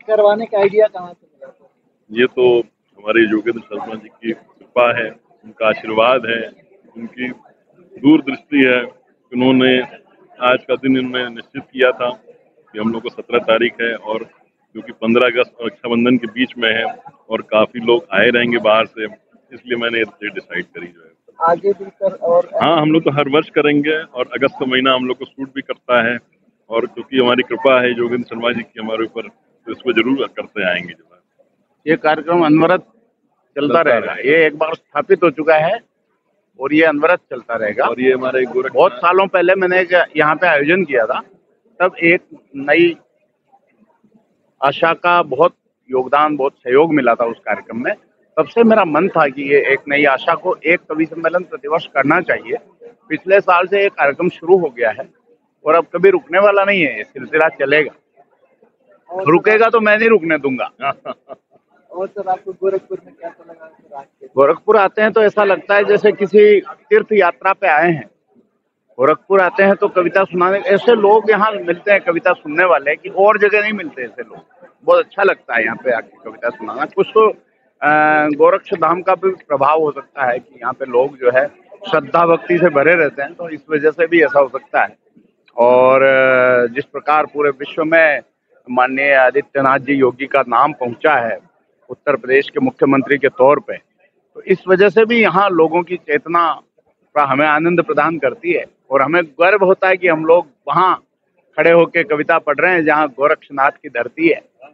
करवाने का आइडिया कहाँ से मिला था? ये तो हमारे योगेंद्र शर्मा जी की कृपा है, उनका आशीर्वाद है, उनकी दूरदृष्टि है। उन्होंने आज का दिन इन्होंने निश्चित किया था कि हम लोग को 17 तारीख है, और क्योंकि 15 अगस्त और रक्षाबंधन के बीच में है और काफी लोग आए रहेंगे बाहर से, इसलिए मैंने ये डेट डिसाइड करी जो है। आगे भी कर और हाँ, हम लोग तो हर वर्ष करेंगे, और अगस्त का महीना हम लोग को सूट भी करता है, और क्योंकि हमारी कृपा है योगेंद्र शर्मा जी की हमारे ऊपर, तो इसको जरूर करते आएंगे जो है। ये कार्यक्रम अनवरत चलता रहेगा। ये एक बार स्थापित हो चुका है और ये अनवरत चलता रहेगा। और ये हमारे बहुत सालों पहले मैंने एक यहाँ पे आयोजन किया था, तब एक नई आशा का बहुत योगदान, बहुत सहयोग मिला था उस कार्यक्रम में। तब से मेरा मन था कि ये एक नई आशा को एक कवि सम्मेलन प्रतिवर्ष करना चाहिए। पिछले साल से ये कार्यक्रम शुरू हो गया है और अब कभी रुकने वाला नहीं है, ये सिलसिला चलेगा। रुकेगा तो मैं नहीं रुकने दूंगा। और सर आपको गोरखपुर में कैसा लगा सर आज के? गोरखपुर आते हैं तो ऐसा लगता है जैसे किसी तीर्थ यात्रा पे आए हैं। गोरखपुर आते हैं तो कविता सुनाने, ऐसे लोग यहाँ मिलते हैं कविता सुनने वाले कि और जगह नहीं मिलते ऐसे लोग। बहुत अच्छा लगता है यहाँ पे आके कविता सुनाना। कुछ तो गोरक्ष धाम का भी प्रभाव हो सकता है कि यहाँ पे लोग जो है श्रद्धा भक्ति से भरे रहते हैं, तो इस वजह से भी ऐसा हो सकता है। और जिस प्रकार पूरे विश्व में माननीय आदित्यनाथ जी योगी का नाम पहुंचा है उत्तर प्रदेश के मुख्यमंत्री के तौर पे, तो इस वजह से भी यहाँ लोगों की चेतना का हमें आनंद प्रदान करती है और हमें गर्व होता है कि हम लोग वहाँ खड़े होकर कविता पढ़ रहे हैं जहाँ गोरक्षनाथ की धरती है।